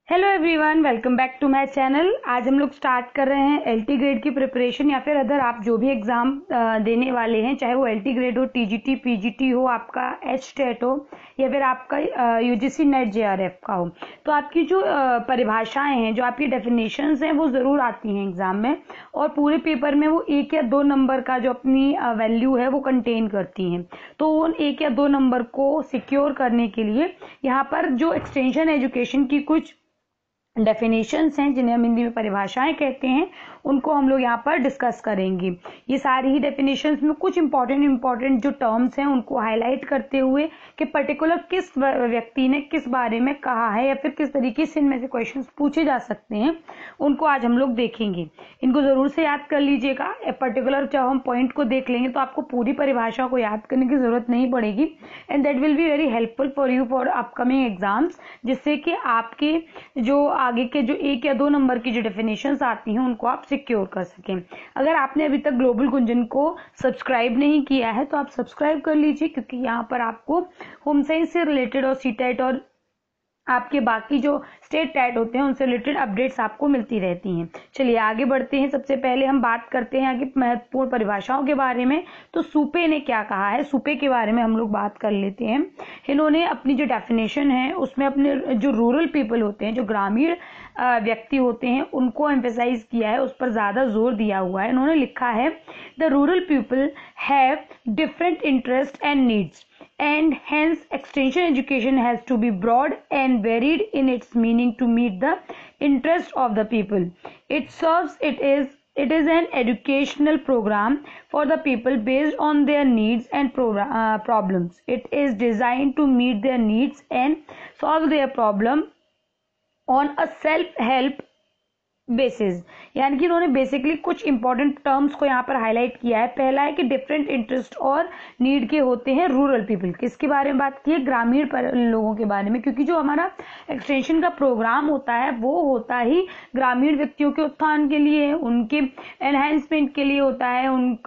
Hello everyone, welcome back to my channel. आज हम लोग स्टार्ट कर रहे हैं एलटी ग्रेड की प्रिपरेशन, या फिर अदर आप जो भी एग्जाम देने वाले हैं, चाहे वो एलटी ग्रेड हो, टीजीटी, पीजीटी हो, आपका एचटेट हो, या फिर आपका यूजीसी नेट जेआरएफ का हो। तो आपकी जो परिभाषाएं हैं, जो आपकी डेफिनेशंस हैं, वो जरूर आती हैं एग्जाम में, और पूरे पेपर में वो 1 या 2 नंबर का जो अपनी वैल्यू है वो कंटेन करती हैं। तो उन 1 या 2 नंबर को सिक्योर करने के लिए यहाँ पर जो एक्सटेंशन एजुकेशन की कुछ डेफिनेशंस हैं, जिन्हें हम हिंदी में परिभाषाएं कहते हैं, उनको हम लोग यहाँ पर डिस्कस करेंगे। ये सारी ही डेफिनेशंस में कुछ इंपॉर्टेंट जो टर्म्स हैं उनको हाईलाइट करते हुए कि पर्टिकुलर किस व्यक्ति ने किस बारे में कहा है, या फिर किस तरीके से इनमें से क्वेश्चंस पूछे जा सकते हैं, उनको आज हम लोग देखेंगे। इनको जरूर से याद कर लीजिएगा। पर्टिकुलर जब हम पॉइंट को देख लेंगे तो आपको पूरी परिभाषा को याद करने की जरूरत नहीं पड़ेगी, and that will be very helpful for you for upcoming exams, जिससे कि आपके जो आगे के जो 1 या 2 नंबर की जो डेफिनेशंस आती हैं उनको आप सिक्योर कर सकें। अगर आपने अभी तक ग्लोबल गुंजन को सब्सक्राइब नहीं किया है तो आप सब्सक्राइब कर लीजिए, क्योंकि यहाँ पर आपको होम साइंस से रिलेटेड और सीटेट और आपके बाकी जो स्टेट टैट होते हैं उनसे रिलेटेड अपडेट्स आपको मिलती रहती हैं। चलिए आगे बढ़ते हैं। सबसे पहले हम बात करते हैं आगे महत्वपूर्ण परिभाषाओं के बारे में। तो सुपे ने क्या कहा है, सुपे के बारे में हम लोग बात कर लेते हैं। इन्होंने अपनी जो डेफिनेशन है उसमें अपने जो रूरल पीपल होते हैं, जो ग्रामीण व्यक्ति होते हैं, उनको एम्फेसाइज किया है, उस पर ज्यादा जोर दिया हुआ है। इन्होंने लिखा है, the rural people have different interest and needs, and hence extension education has to be broad and varied in its meaning to meet the interest of the people it is an educational program for the people based on their needs and problems. It is designed to meet their needs and solve their problem on a self help basis. यानी कि उन्होंने basically कुछ important terms को यहाँ पर highlight किया है। पहला है कि डिफरेंट इंटरेस्ट और नीड के होते हैं रूरल पीपल। किसके बारे में बात की है? ग्रामीण लोगों के बारे में, क्योंकि जो हमारा एक्सटेंशन का प्रोग्राम होता है वो होता ही ग्रामीण व्यक्तियों के उत्थान के लिए, उनके एनहेंसमेंट के लिए होता है,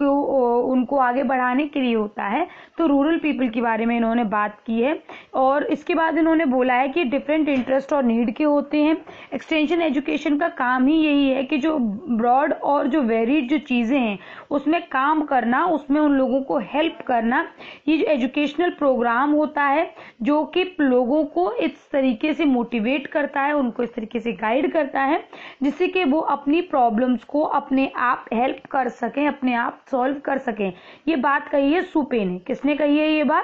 उनको आगे बढ़ाने के लिए होता है। तो रूरल पीपल के बारे में इन्होंने बात की है। और इसके बाद इन्होंने बोला है कि डिफरेंट इंटरेस्ट और नीड के होते हैं। एक्सटेंशन एजुकेशन का काम यही है कि जो ब्रॉड और जो वेरिड जो चीजें हैं उसमें काम करना, उसमें उन लोगों को हेल्प करना। ये जो एजुकेशनल प्रोग्राम होता है जो कि लोगों को इस तरीके से मोटिवेट करता है, उनको इस तरीके से गाइड करता है, जिससे कि वो अपनी प्रॉब्लम्स को अपने आप हेल्प कर सकें, अपने आप सॉल्व कर सकें। ये बात कही है सुपे ने। किसने कही है ये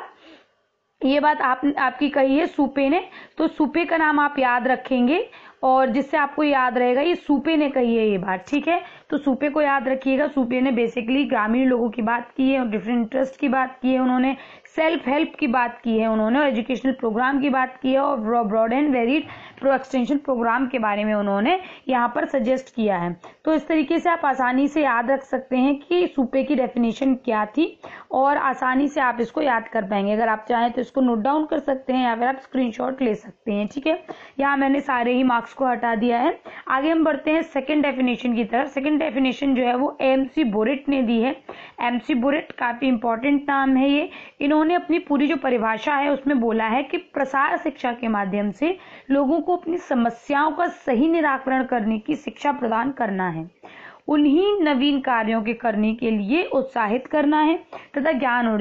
बात आपकी कही है सुपे ने। तो सुपे का नाम आप याद रखेंगे, और जिससे आपको याद रहेगा ये सुपे ने कही है ये बात, ठीक है। तो सुपे को याद रखिएगा। सुपे ने बेसिकली ग्रामीण लोगों की बात की है, और डिफरेंट इंटरेस्ट की बात की है, उन्होंने सेल्फ हेल्प की बात की है, उन्होंने एजुकेशनल प्रोग्राम की बात की है, और broad and varied pro extension program के बारे में उन्होंने यहाँ पर सजेस्ट किया है। तो इस तरीके से आप आसानी से याद रख सकते हैं कि सुपे की डेफिनेशन क्या थी, और आसानी से आप इसको याद कर पाएंगे। अगर आप चाहें तो इसको नोट डाउन कर सकते हैं, या फिर आप स्क्रीनशॉट ले सकते हैं, ठीक है। यहाँ मैंने सारे ही मार्क्स को हटा दिया है। आगे हम बढ़ते हैं सेकंड डेफिनेशन की तरफ। सेकंड डेफिनेशन जो है वो एमसी बोरेट ने दी है। एमसी बोरेट काफी इंपॉर्टेंट नाम है ये। इन्होंने अपनी पूरी जो परिभाषा है उसमें बोला है कि प्रसार शिक्षा के माध्यम से लोगों को अपनी समस्याओं का सही निराकरण करने की शिक्षा प्रदान करना है, उन्हीं नवीन कार्यों के करने के लिए उत्साहित करना है, तथा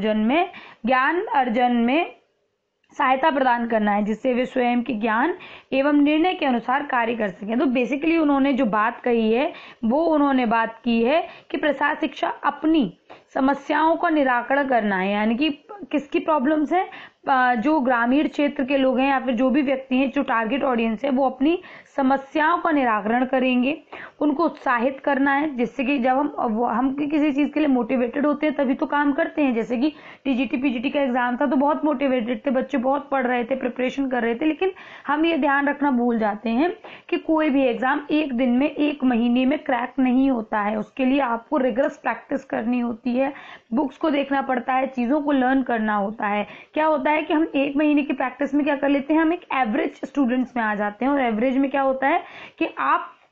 ज्ञान अर्जन में सहायता प्रदान करना है, जिससे वे स्वयं के ज्ञान एवं निर्णय के अनुसार कार्य कर सकें। तो बेसिकली उन्होंने जो बात कही है वो उन्होंने बात की है कि प्रसार शिक्षा अपनी समस्याओं का निराकरण करना है। यानी कि किसकी प्रॉब्लम्स है? जो ग्रामीण क्षेत्र के लोग हैं, या फिर जो भी व्यक्ति हैं, जो टारगेट ऑडियंस है, वो अपनी समस्याओं का निराकरण करेंगे, उनको उत्साहित करना है, जिससे कि जब हम किसी चीज के लिए मोटिवेटेड होते हैं तभी तो काम करते हैं। जैसे कि टीजीटी पीजीटी का एग्जाम था तो बहुत मोटिवेटेड थे बच्चे, बहुत पढ़ रहे थे, प्रिपरेशन कर रहे थे, लेकिन हम ये ध्यान रखना भूल जाते हैं कि कोई भी एग्जाम 1 दिन में, 1 महीने में क्रैक नहीं होता है। उसके लिए आपको रिगरस प्रैक्टिस करनी होती है, बुक्स को देखना पड़ता है, चीजों को लर्न करना होता है। क्या होता है कि हम 1 महीने की प्रैक्टिस में क्या कर लेते हैं, हम एक एवरेज स्टूडेंट्स में आ जाते हैं, और एवरेज में क्या होता है कि आप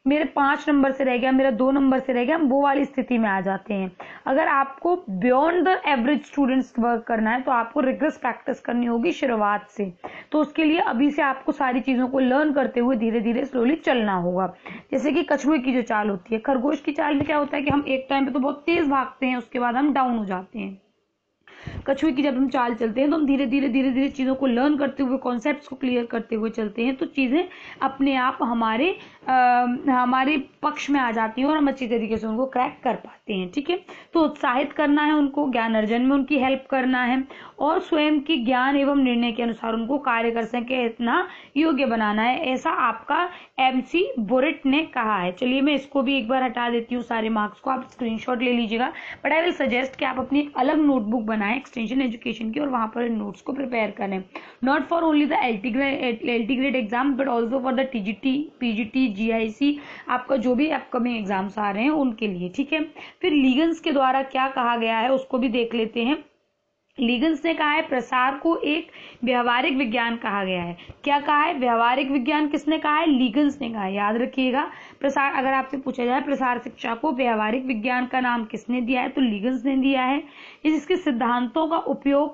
मेरे 5 नंबर से रह गया, मेरा 2 नंबर से रह गया, हम वो वाली स्थिति में आ जाते हैं। अगर आपको beyond the average students work करना है तो आपको रिग्रेस प्रैक्टिस करनी होगी शुरुआत से। तो उसके लिए अभी से आपको सारी चीजों को लर्न करते हुए धीरे धीरे स्लोली चलना होगा। जैसे कि कछुए की जो चाल होती है, खरगोश की चाल में क्या होता है कि हम एक टाइम पे तो बहुत तेज भागते हैं, उसके बाद हम डाउन हो जाते हैं। कछुए की जब हम चाल चलते हैं तो हम धीरे धीरे चीजों को लर्न करते हुए, कॉन्सेप्ट्स को क्लियर करते हुए चलते हैं, तो चीजें अपने आप हमारे पक्ष में आ जाती हैं और हम अच्छी तरीके से उनको क्रैक कर पाते हैं। ठीक है, तो उत्साहित करना है उनको, ज्ञान अर्जन में उनकी हेल्प करना है और स्वयं की ज्ञान एवं निर्णय के अनुसार उनको कार्य कर सके इतना योग्य बनाना है, ऐसा आपका MC बुरेट ने कहा है। चलिए मैं इसको भी एक बार हटा देती हूँ, सारे मार्क्स को आप स्क्रीनशॉट ले लीजिएगा, बट आई विल सजेस्ट कि आप अपनी एक अलग नोटबुक बनाएं एक्सटेंशन एजुकेशन की और वहां पर नोट्स को प्रिपेयर करें, not for only the LT grade exam but also for the TGT, PGT, GIC, आपका जो भी अपकमिंग एग्जाम्स आ रहे हैं उनके लिए। ठीक है, फिर लीगन्स के द्वारा क्या कहा गया है उसको भी देख लेते हैं। लीगन्स ने कहा है प्रसार को एक व्यवहारिक विज्ञान कहा गया है। क्या कहा है? व्यवहारिक विज्ञान किसने कहा है? लीगन्स ने कहा है। याद रखिएगा, प्रसार, अगर आपसे पूछा जाए प्रसार शिक्षा को व्यवहारिक विज्ञान का नाम किसने दिया है, तो लीगन्स ने दिया है। जिसके सिद्धांतों का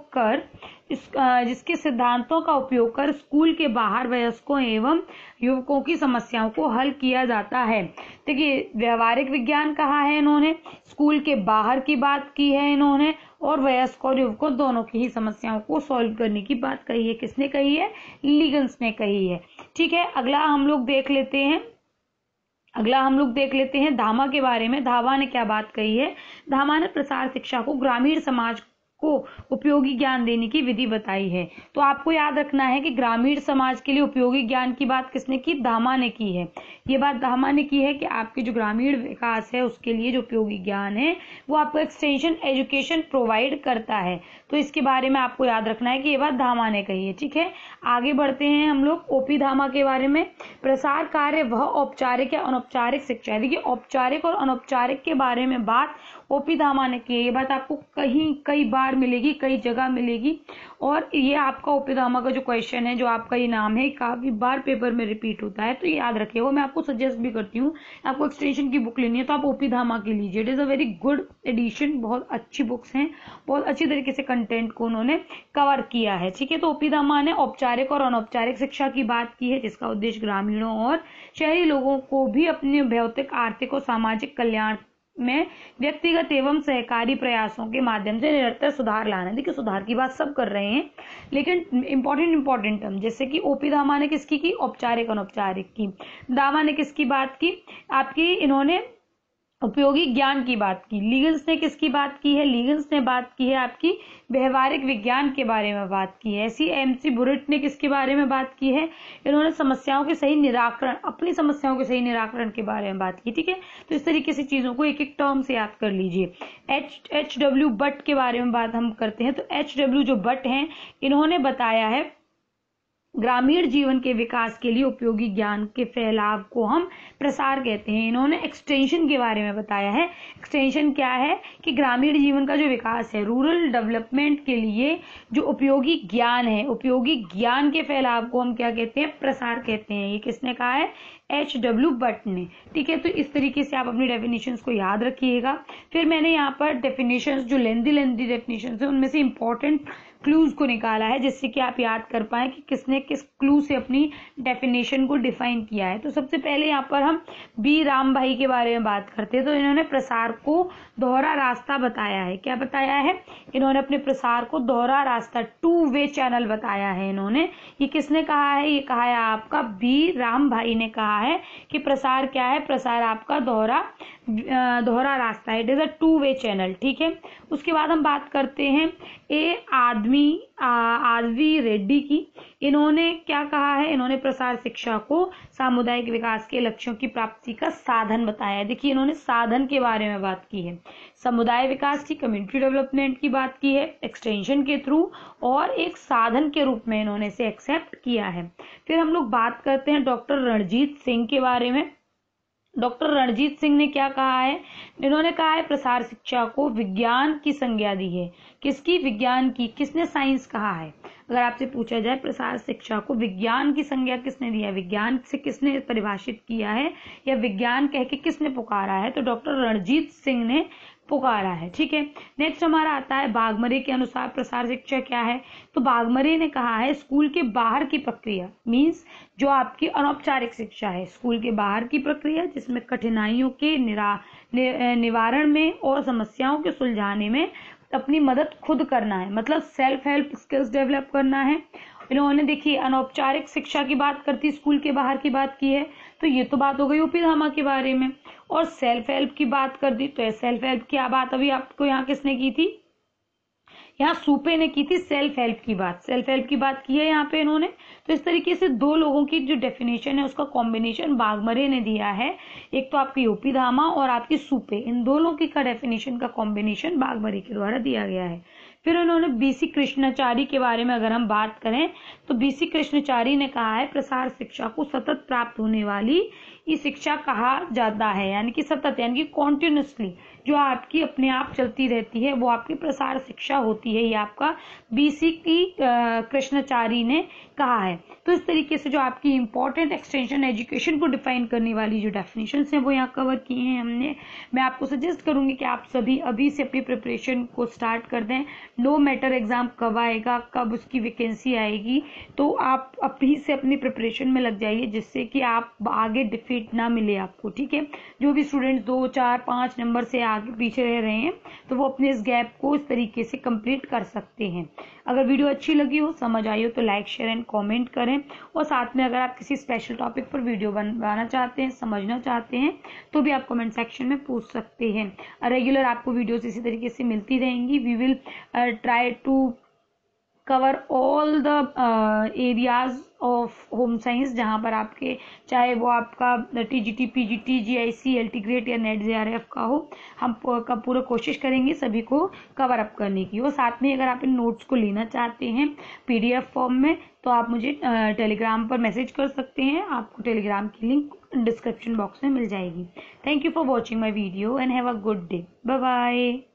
उपयोग कर स्कूल के बाहर वयस्कों एवं युवकों की समस्याओं को हल किया जाता है। देखिए, व्यवहारिक विज्ञान कहा है इन्होंने, स्कूल के बाहर की बात की है इन्होंने, और वयस्क और युवकों दोनों की ही समस्याओं को सॉल्व करने की बात कही है। किसने कही है? लीगन्स ने कही है। ठीक है, अगला हम लोग देख लेते हैं धामा के बारे में। धामा ने क्या बात कही है? धामा ने प्रसार शिक्षा को ग्रामीण समाज को उपयोगी ज्ञान देने की विधि बताई है। तो आपको याद रखना है कि ग्रामीण समाज के लिए उपयोगी ज्ञान की बात किसने की? धामा ने की है। ये बात धामा ने की है कि आपके जो ग्रामीण विकास है उसके लिए जो उपयोगी ज्ञान है वो आपको एक्सटेंशन एजुकेशन प्रोवाइड करता है। तो इसके बारे में आपको याद रखना है कि ये बात धामा ने कही है। ठीक है, आगे बढ़ते हैं हम लोग OP धामा के बारे में। प्रसार कार्य वह औपचारिक या अनौपचारिक शिक्षा है। देखिए, औपचारिक और अनौपचारिक के बारे में बात OP धामा ने की है। ये बात आपको कई बार मिलेगी, कई जगह मिलेगी, और ये आपका OP धामा का जो क्वेश्चन है, जो आपका ये नाम है, काफी बार पेपर में रिपीट होता है, तो ये याद रखिएगा। मैं आपको सजेस्ट भी करती हूँ, आपको एक्सटेंशन की बुक लेनी है तो आप OP धामा की लीजिए। It is a very good edition, बहुत अच्छी बुक्स हैं, बहुत अच्छी तरीके से कंटेंट को उन्होंने कवर किया है। ठीक है, तो OP धामा ने औपचारिक और अनौपचारिक शिक्षा की बात की है, जिसका उद्देश्य ग्रामीणों और शहरी लोगों को भी अपने भौतिक, आर्थिक और सामाजिक कल्याण में व्यक्तिगत एवं सहकारी प्रयासों के माध्यम से निरंतर सुधार लाना है। देखिए, सुधार की बात सब कर रहे हैं, लेकिन इंपॉर्टेंट टर्म, जैसे कि OP धामा ने किसकी की? औपचारिक अनौपचारिक की। धामा ने किसकी बात की? आपकी इन्होंने उपयोगी ज्ञान की बात की। लीगन्स ने किसकी बात की है? लीगन्स ने बात की है आपकी व्यवहारिक विज्ञान के बारे में बात की है। ऐसी MC बुरेट ने किसके बारे में बात की है? इन्होंने समस्याओं के सही निराकरण, अपनी समस्याओं के सही निराकरण के बारे में बात की। ठीक है, तो इस तरीके से चीजों को एक एक टर्म से याद कर लीजिए। HW भट्ट के बारे में बात हम करते हैं, तो HW जो भट्ट हैं, इन्होंने बताया है ग्रामीण जीवन के विकास के लिए उपयोगी ज्ञान के फैलाव को हम प्रसार कहते हैं। इन्होंने एक्सटेंशन के बारे में बताया है। एक्सटेंशन क्या है? कि ग्रामीण जीवन का जो विकास है, रूरल डेवलपमेंट के लिए जो उपयोगी ज्ञान है, उपयोगी ज्ञान के फैलाव को हम क्या कहते हैं? प्रसार कहते हैं। ये किसने कहा है? HW भट्ट ने। ठीक है, तो इस तरीके से आप अपनी डेफिनेशंस को याद रखिएगा। फिर मैंने यहाँ पर डेफिनेशंस, जो लेंदी डेफिनेशंस है, उनमें से इंपॉर्टेंट क्लूज को निकाला है, जिससे कि आप याद कर पाए कि किसने किस क्लू से अपनी डेफिनेशन को डिफाइन किया है। तो सबसे पहले यहाँ पर हम B राम भाई के बारे में बात करते हैं। तो इन्होंने प्रसार को दोहरा रास्ता बताया है। क्या बताया है? इन्होंने अपने प्रसार को दोहरा रास्ता, 2 वे चैनल बताया है इन्होंने। ये किसने कहा है? ये कहा है आपका B राम भाई ने कहा है कि प्रसार क्या है? प्रसार आपका दोहरा रास्ता है। It is a 2 way channel. ठीक है, उसके बाद हम बात करते हैं आदवी रेड्डी की। इन्होंने क्या कहा है? इन्होंने प्रसार शिक्षा को सामुदायिक विकास के लक्ष्यों की प्राप्ति का साधन बताया है। देखिए, इन्होंने साधन के बारे में बात की है, समुदाय विकास की, कम्युनिटी डेवलपमेंट की बात की है एक्सटेंशन के थ्रू, और एक साधन के रूप में इन्होंने इसे एक्सेप्ट किया है। फिर हम लोग बात करते हैं डॉक्टर रणजीत सिंह के बारे में। डॉक्टर रणजीत सिंह ने क्या कहा है, इन्होंने कहा है प्रसार शिक्षा को विज्ञान की संज्ञा दी है। किसकी? विज्ञान की। किसने? साइंस कहा है। अगर आपसे पूछा जाए प्रसार शिक्षा को विज्ञान की संज्ञा किसने दिया है, विज्ञान से किसने परिभाषित किया है या विज्ञान कह के किसने पुकारा है, तो डॉक्टर रणजीत सिंह ने पुकारा है। ठीक है, नेक्स्ट हमारा आता है भागमरे के अनुसार प्रसार शिक्षा क्या है, तो भागमरे ने कहा है स्कूल के बाहर की प्रक्रिया, मीन्स जो आपकी अनौपचारिक शिक्षा है, स्कूल के बाहर की प्रक्रिया जिसमें कठिनाइयों के निवारण में और समस्याओं के सुलझाने में अपनी मदद खुद करना है, मतलब सेल्फ हेल्प स्किल्स डेवलप करना है। इन्होंने देखिए अनौपचारिक शिक्षा की बात करती, स्कूल के बाहर की बात की है, तो ये तो बात हो गई यूपी धामा के बारे में। और सेल्फ हेल्प की बात कर दी, तो सेल्फ हेल्प की बात अभी आपको यहाँ किसने की थी, यहाँ सूपे ने की थी सेल्फ हेल्प की बात, सेल्फ हेल्प की बात की है यहाँ पे इन्होंने। तो इस तरीके से दो लोगों की जो डेफिनेशन है उसका कॉम्बिनेशन भागमरे ने दिया है, एक तो आपकी यूपी धामा और आपकी सूपे, इन दोनों की का डेफिनेशन का कॉम्बिनेशन भागमरे के द्वारा दिया गया है। फिर उन्होंने बीसी कृष्णाचारी के बारे में अगर हम बात करें, तो बीसी कृष्णाचारी ने कहा है प्रसार शिक्षा को सतत प्राप्त होने वाली ये शिक्षा कहा जाता है, यानी कि सतत यानी कि कॉन्टिन्यूसली जो आपकी अपने आप चलती रहती है वो आपकी प्रसार शिक्षा होती है, ये आपका बीसी की कृष्णाचारी ने कहा है। तो इस तरीके से जो आपकी इंपॉर्टेंट एक्सटेंशन एजुकेशन को डिफाइन करने वाली जो डेफिनेशंस हैं वो यहाँ कवर किए हैं हमने। मैं आपको सजेस्ट करूंगी कि आप सभी अभी से अपनी प्रिपरेशन को स्टार्ट कर दें, नो मैटर एग्जाम कब आएगा, कब उसकी वैकेंसी आएगी, तो आप अभी से अपनी प्रिपरेशन में लग जाइए, जिससे कि आप आगे डिफीट ना मिले आपको। ठीक है, जो भी स्टूडेंट्स 2, 4, 5 नंबर से आगे पीछे रह रहे हैं तो वो अपने इस गैप को इस तरीके से कंप्लीट कर सकते हैं। अगर वीडियो अच्छी लगी हो, समझ आई हो, तो लाइक शेयर एंड कमेंट करें, और साथ में अगर आप किसी स्पेशल टॉपिक पर वीडियो बनवाना चाहते हैं, समझना चाहते हैं, तो भी आप कमेंट सेक्शन में पूछ सकते हैं। रेगुलर आपको वीडियोस इसी तरीके से मिलती रहेंगी। We will try to cover all the areas of home science, जहां पर आपके चाहे वो आपका TGT, PGT, GIC, LT grade या नेट जेआरएफ का हो, हम पूरा कोशिश करेंगे सभी को कवर अप करने की। और साथ में अगर आप इन नोट्स को लेना चाहते हैं पीडीएफ फॉर्म में, तो आप मुझे टेलीग्राम पर मैसेज कर सकते हैं, आपको टेलीग्राम की लिंक डिस्क्रिप्शन बॉक्स में मिल जाएगी। Thank you for watching my video and have a good day. Bye bye.